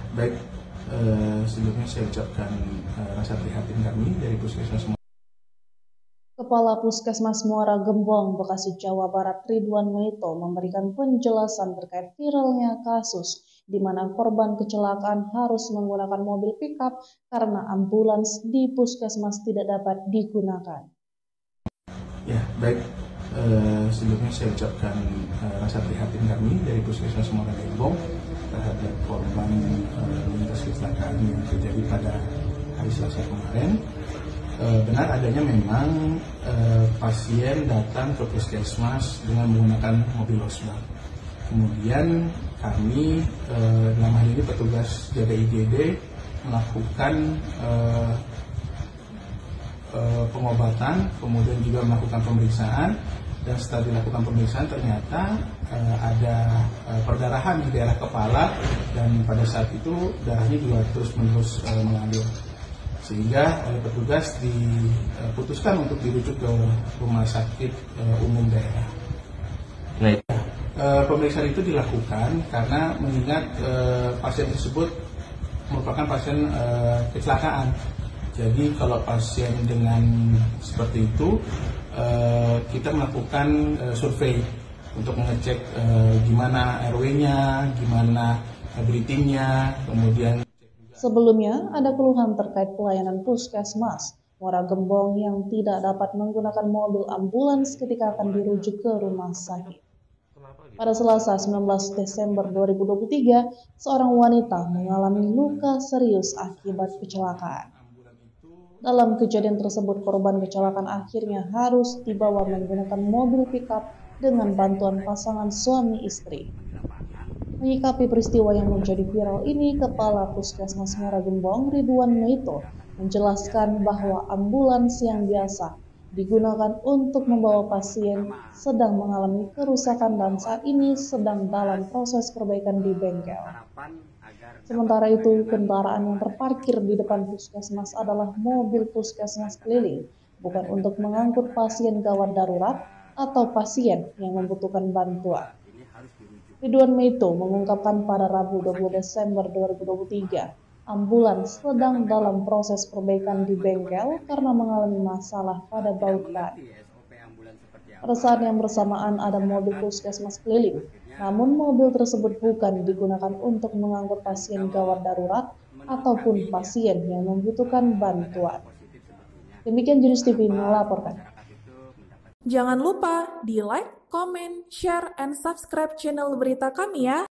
baik. Sebelumnya saya ucapkan rasa prihatin kami dari Puskesmas. Kepala Puskesmas Muara Gembong, Bekasi, Jawa Barat, Ridwan Nuito memberikan penjelasan terkait viralnya kasus di mana korban kecelakaan harus menggunakan mobil pickup karena ambulans di Puskesmas tidak dapat digunakan. Ya, baik. Sebelumnya saya ucapkan rasa prihatin kami dari Puskesmas Muara Gembong terhadap korban lintas kecelakaan yang terjadi pada hari Selasa kemarin. Benar adanya memang pasien datang ke puskesmas dengan menggunakan mobil losbak. Kemudian kami dalam hal ini petugas jaga IGD melakukan pengobatan, kemudian juga melakukan pemeriksaan, dan setelah dilakukan pemeriksaan ternyata ada perdarahan di daerah kepala, dan pada saat itu darahnya juga terus-menerus mengalir, sehingga oleh petugas diputuskan untuk dirujuk ke rumah sakit umum daerah. Pemeriksaan itu dilakukan karena mengingat pasien tersebut merupakan pasien kecelakaan. Jadi kalau pasien dengan seperti itu, kita melakukan survei untuk mengecek gimana RW-nya, gimana breathing-nya, kemudian. Sebelumnya, ada keluhan terkait pelayanan Puskesmas Muara Gembong yang tidak dapat menggunakan mobil ambulans ketika akan dirujuk ke rumah sakit. Pada Selasa 19 Desember 2023, seorang wanita mengalami luka serius akibat kecelakaan. Dalam kejadian tersebut, korban kecelakaan akhirnya harus dibawa menggunakan mobil pickup dengan bantuan pasangan suami istri. Menyikapi peristiwa yang menjadi viral ini, Kepala Puskesmas Muara Gembong, Ridwan Nuito, menjelaskan bahwa ambulans yang biasa digunakan untuk membawa pasien sedang mengalami kerusakan dan saat ini sedang dalam proses perbaikan di bengkel. Sementara itu, kendaraan yang terparkir di depan puskesmas adalah mobil puskesmas keliling, bukan untuk mengangkut pasien gawat darurat atau pasien yang membutuhkan bantuan. Ridwan Nuito mengungkapkan pada Rabu 20 Desember 2023, ambulans sedang dalam proses perbaikan di bengkel karena mengalami masalah pada baut ban. Pada saat yang bersamaan ada mobil puskesmas keliling, namun mobil tersebut bukan digunakan untuk mengangkut pasien gawat darurat ataupun pasien yang membutuhkan bantuan. Demikian Jurus TV melaporkan. Jangan lupa di like, comment, share, and subscribe channel berita kami ya.